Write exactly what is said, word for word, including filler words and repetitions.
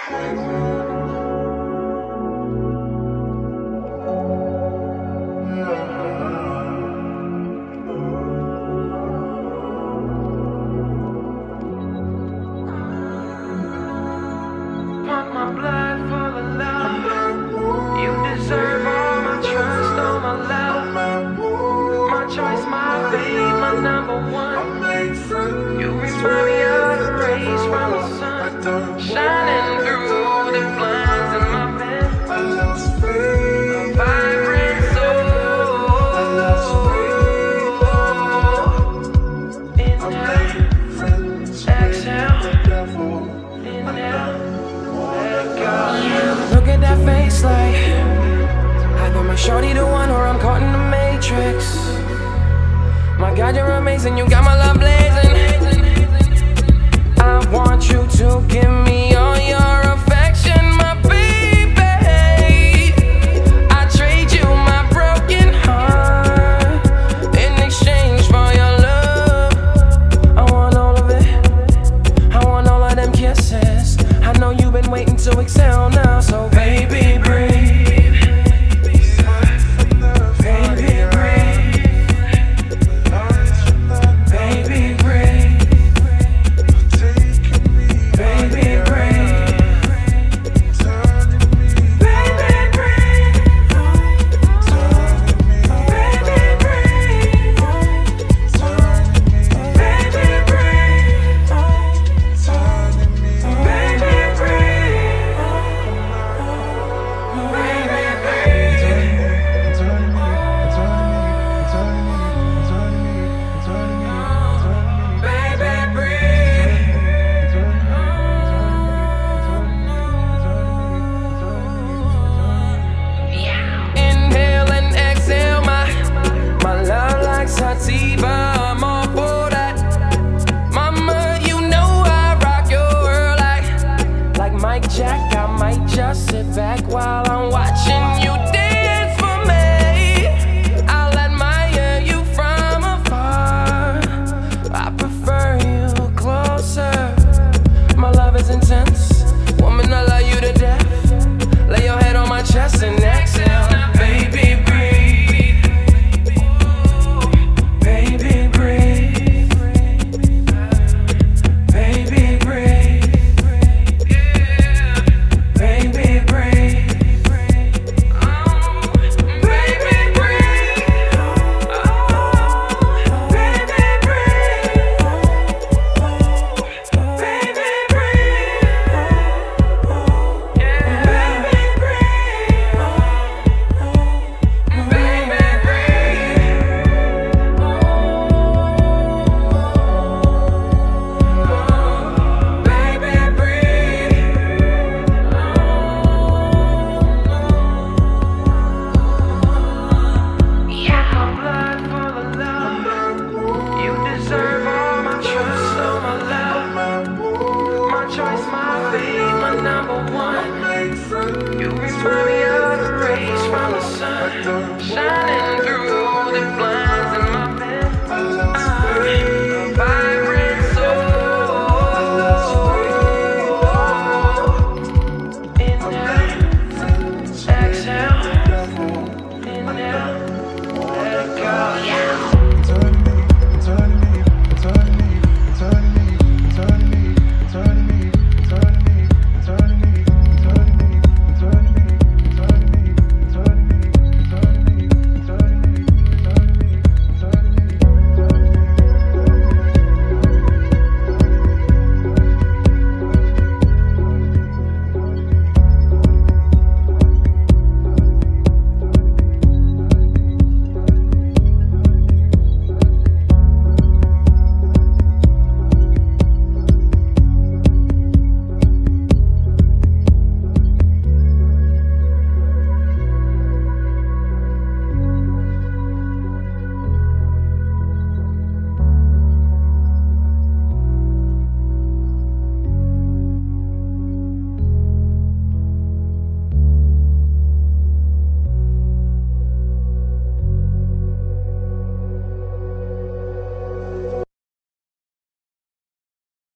My blood full of love. You deserve all my trust, all my love. My choice, my fate, my number one. You remind me of the rays from the sun, shining through the blinds in my bed. A vibrant soul. Inhale, exhale, inhale. Look at that face like either my shorty the one or I'm caught in the matrix. My God, you're amazing, you got my love blazing. I want you to give me all your affection, my baby. I trade you my broken heart in exchange for your love. I want all of it, I want all of them kisses. I know you've been waiting to exhale now, so baby, breathe. Baby, breathe. Baby, breathe. Baby, breathe. Baby, breathe. Baby, breathe. Baby, breathe. Baby, breathe. I'm all for that. Mama, you know I rock your world like Like Mike Jack, I might just sit back while I'm watching you dance for me. I'll admire you from afar, I prefer you closer. My love is intense, woman, I love you to death. Lay your head on my chest and exhale. Baby, breathe. Choice, my fate, my number one. You remind me of the rays from the sun, shining